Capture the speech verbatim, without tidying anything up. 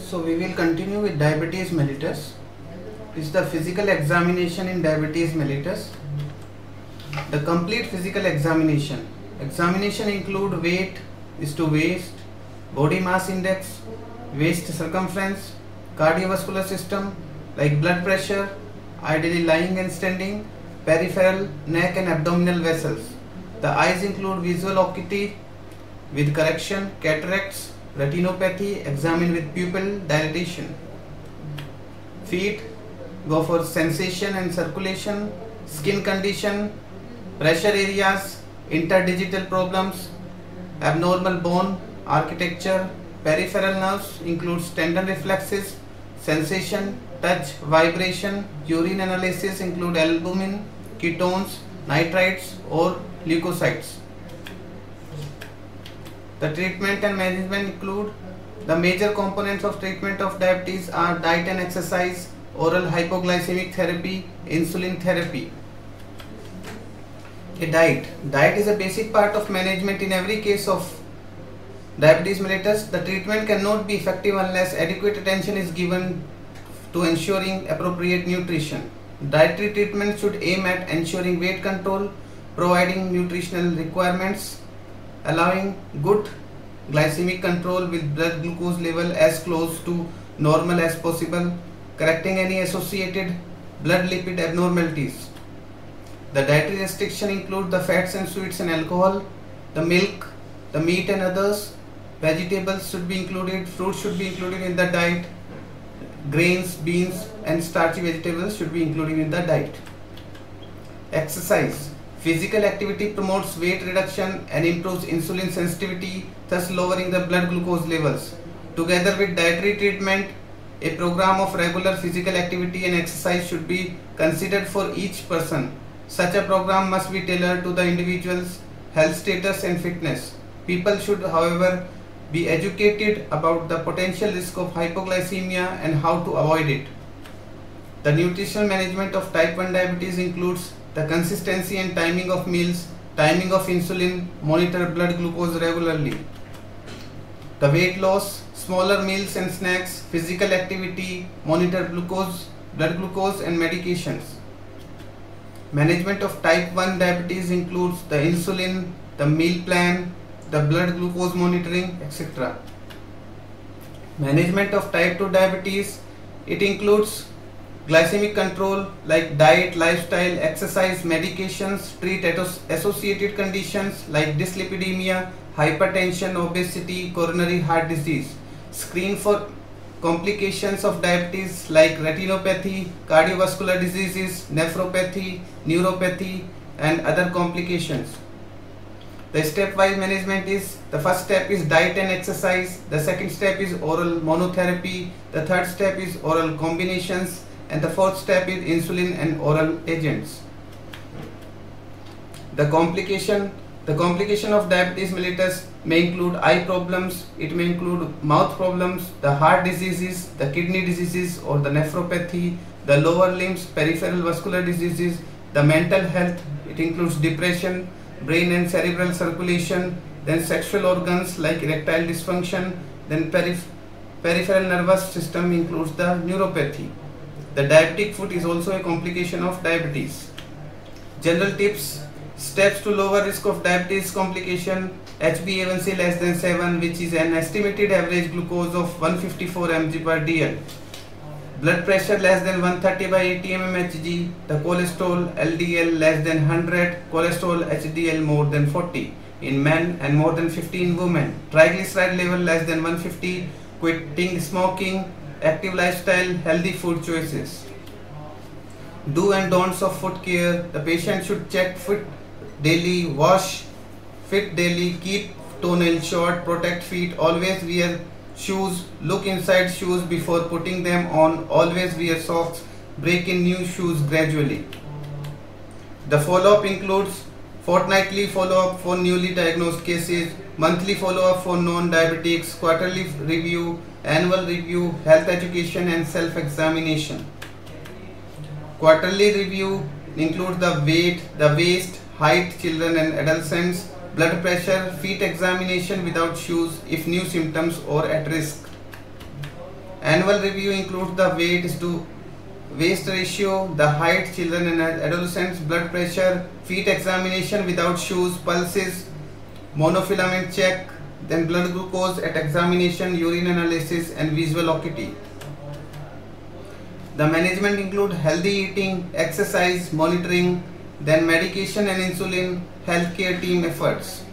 So we will continue with diabetes mellitus. This is the physical examination in diabetes mellitus. The complete physical examination. Examination include weight is to waist, body mass index, waist circumference, cardiovascular system like blood pressure, ideally lying and standing, peripheral, neck and abdominal vessels. The eyes include visual acuity with correction, cataracts, retinopathy, examine with pupil dilatation. Feet go for sensation and circulation, skin condition, pressure areas, interdigital problems, abnormal bone architecture, peripheral nerves includes tendon reflexes, sensation, touch, vibration, urine analysis include albumin, ketones, nitrites or leukocytes. The treatment and management include the major components of treatment of diabetes are diet and exercise, oral hypoglycemic therapy, insulin therapy. A diet. Diet is a basic part of management in every case of diabetes mellitus. The treatment cannot be effective unless adequate attention is given to ensuring appropriate nutrition. Dietary treatment should aim at ensuring weight control, providing nutritional requirements, allowing good glycemic control with blood glucose level as close to normal as possible, correcting any associated blood lipid abnormalities. The dietary restriction include the fats and sweets and alcohol, the milk, the meat and others. Vegetables should be included, fruits should be included in the diet, grains, beans and starchy vegetables should be included in the diet. Exercise. Physical activity promotes weight reduction and improves insulin sensitivity, thus lowering the blood glucose levels. Together with dietary treatment, a program of regular physical activity and exercise should be considered for each person. Such a program must be tailored to the individual's health status and fitness. People should, however, be educated about the potential risk of hypoglycemia and how to avoid it. The nutritional management of type one diabetes includes the consistency and timing of meals, timing of insulin, monitor blood glucose regularly. The weight loss, smaller meals and snacks, physical activity, monitor glucose, blood glucose and medications. Management of type one diabetes includes the insulin, the meal plan, the blood glucose monitoring, et cetera. Management of type two diabetes, it includes glycemic control like diet, lifestyle, exercise, medications, treat associated conditions like dyslipidemia, hypertension, obesity, coronary heart disease. Screen for complications of diabetes like retinopathy, cardiovascular diseases, nephropathy, neuropathy and other complications. The stepwise management is, the first step is diet and exercise, the second step is oral monotherapy, the third step is oral combinations and the fourth step is insulin and oral agents. The complication The complication of diabetes mellitus may include eye problems, it may include mouth problems, the heart diseases, the kidney diseases or the nephropathy, the lower limbs, peripheral vascular diseases, the mental health, it includes depression, brain and cerebral circulation, then sexual organs like erectile dysfunction, then periph peripheral nervous system includes the neuropathy. The diabetic foot is also a complication of diabetes. General tips. Steps to lower risk of diabetes complication: H b A one C less than seven, which is an estimated average glucose of one hundred fifty-four milligrams per deciliter. Blood pressure less than one hundred thirty by eighty millimeters per mercury. The cholesterol L D L less than one hundred, cholesterol H D L more than forty in men and more than fifty in women. Triglyceride level less than one hundred fifty. Quitting smoking, active lifestyle, healthy food choices. Do and don'ts of foot care. The patient should check foot daily, wash fit daily, keep toenails short, protect feet, always wear shoes, look inside shoes before putting them on, always wear socks, break in new shoes gradually. The follow-up includes fortnightly follow-up for newly diagnosed cases, monthly follow-up for non-diabetics, quarterly review, annual review, health education and self-examination. Quarterly review includes the weight, the waist, height, children and adolescents, blood pressure, feet examination without shoes if new symptoms or at risk. Annual review includes the weight to waist ratio, the height, children and adolescents, blood pressure, feet examination without shoes, pulses, monofilament check, then blood glucose at examination, urine analysis and visual acuity. The management include healthy eating, exercise, monitoring, then medication and insulin, healthcare team efforts.